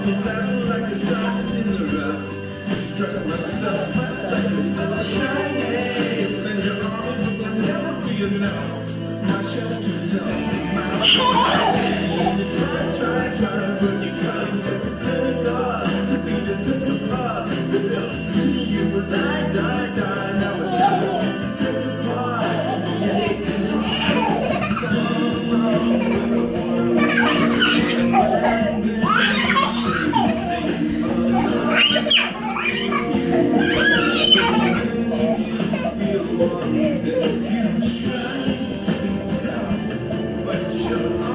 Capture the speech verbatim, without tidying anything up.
me down like a diamond in the rough. Struck myself, myself is so shiny. And your arms will never be enough. My shell's too tough, my you try, try, try, but you can't get the penny God to be the different part. Without you, you will die, die, die. Now it's time to take a part. You try to be tough, but you're